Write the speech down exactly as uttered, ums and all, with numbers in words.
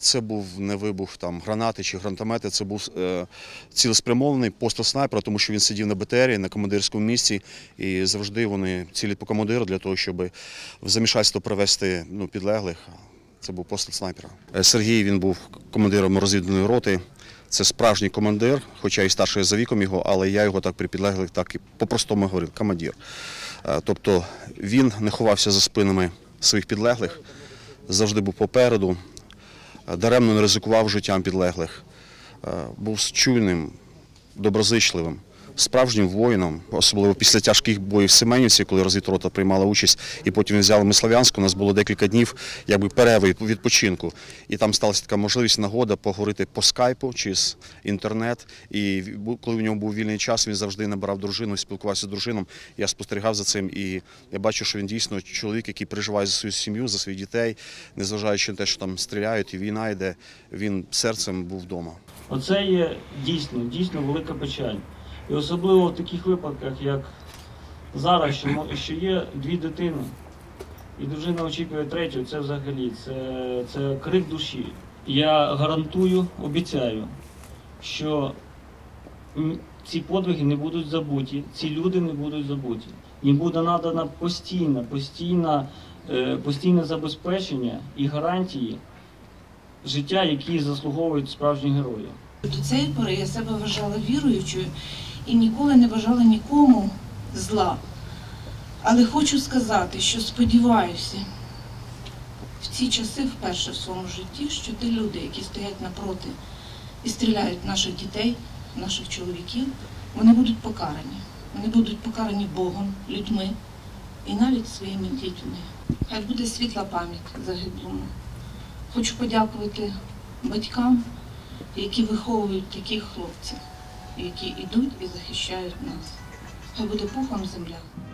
Це був не вибух там гранати чи гранатомети, це був е, цілеспрямований постріл снайпера, тому що він сидів на Б Т Рі, на командирському місці, і завжди вони цілять по командиру для того, щоб в замішательство привести ну, підлеглих. Це був постріл снайпера. Сергій, він був командиром розвідувальної роти. Це справжній командир, хоча і старший за віком його, але я його так при підлеглих так і по-простому говорив – командир. Тобто він не ховався за спинами своїх підлеглих, завжди був попереду, даремно не ризикував життям підлеглих, був чуйним, доброзичливим, справжнім воїном, особливо після тяжких боїв в Семенівці, коли розвідрота приймала участь, і потім взяли ми Слов'янськ, у нас було декілька днів якби перерви відпочинку. І там сталася така можливість, нагода поговорити по скайпу через інтернет. І коли у нього був вільний час, він завжди набирав дружину, спілкувався з дружином. Я спостерігав за цим, і я бачу, що він дійсно чоловік, який переживає за свою сім'ю, за своїх дітей, незважаючи на те, що там стріляють і війна йде, він серцем був вдома. Оце є дійсно, дійсно велика печаль. І особливо в таких випадках, як зараз, що, що є дві дитини, і дружина очікує третю, це взагалі, це, це крик душі. Я гарантую, обіцяю, що ці подвиги не будуть забуті, ці люди не будуть забуті. Їм буде надана постійне, постійне, постійне забезпечення і гарантії життя, які заслуговують справжні герої. До цієї пори я себе вважала віруючою і ніколи не бажала нікому зла. Але хочу сказати, що сподіваюся, в ці часи вперше в своєму житті, що ті люди, які стоять напроти і стріляють в наших дітей, наших чоловіків, вони будуть покарані. Вони будуть покарані Богом, людьми і навіть своїми дітьми. Хай буде світла пам'ять загиблому. Хочу подякувати батькам, які виховують таких хлопців, які йдуть і захищають нас. Хай буде пухом земля.